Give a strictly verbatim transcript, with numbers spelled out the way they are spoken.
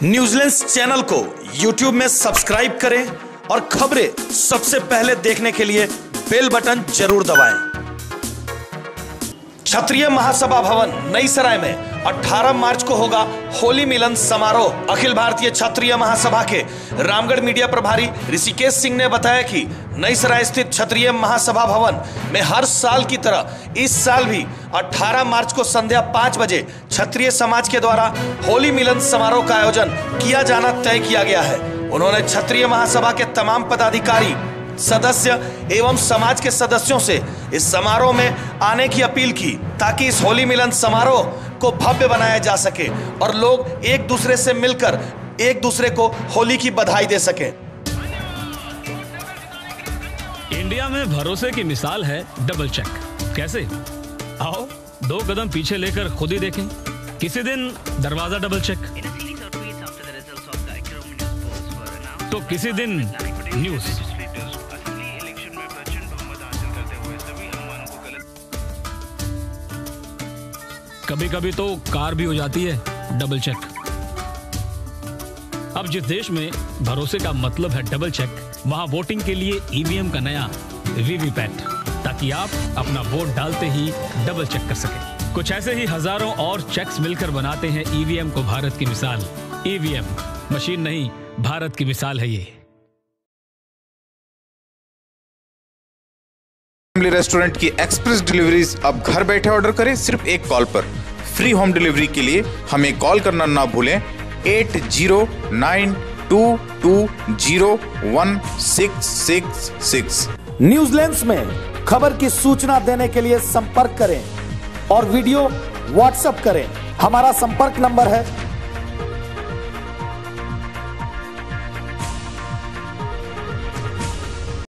New Zealand channel को YouTube में subscribe करें और खबरें सबसे पहले देखने के लिए बेल बटन जरूर दबाएं। क्षत्रिय महासभा भवन नई सराय में अठारह मार्च को होगा होली मिलन समारोह। अखिल भारतीय क्षत्रिय महासभा के रामगढ़ मीडिया प्रभारी ऋषिकेश सिंह ने बताया कि नई सराय स्थित क्षत्रिय महासभा भवन में हर साल की तरह इस साल भी अठारह मार्च को संध्या पाँच बजे क्षत्रिय समाज के द्वारा होली मिलन समारोह का आयोजन किया जाना तय किया गया है। उन्होंने क्षत्रिय महासभा के तमाम पदाधिकारी, सदस्य एवं समाज के सदस्यों से इस समारोह में आने की अपील की ताकि इस होली मिलन समारोह को भव्य बनाया जा सके और लोग एक दूसरे से मिलकर एक दूसरे को होली की बधाई दे सके। इंडिया में भरोसे की मिसाल है डबल चेक। कैसे? आओ दो कदम पीछे लेकर खुद ही देखें। किसी दिन दरवाजा डबल चेक, तो किसी दिन न्यूज। कभी कभी तो कार भी हो जाती है डबल चेक। अब जिस देश में भरोसे का मतलब है डबल चेक, वहां वोटिंग के लिए ईवीएम का नया वीवीपैट, ताकि आप अपना वोट डालते ही डबल चेक कर सकें। कुछ ऐसे ही हजारों और चेक्स मिलकर बनाते हैं ईवीएम को भारत की मिसाल। ईवीएम मशीन नहीं, भारत की मिसाल है ये। रेस्टोरेंट की एक्सप्रेस डिलीवरीज अब घर बैठे ऑर्डर करें सिर्फ एक कॉल पर। फ्री होम डिलीवरी के लिए हमें कॉल करना ना भूलें eight zero nine two two zero one six six six. New Zealand में खबर की सूचना देने के लिए संपर्क करें और वीडियो व्हाट्सएप करें। हमारा संपर्क नंबर है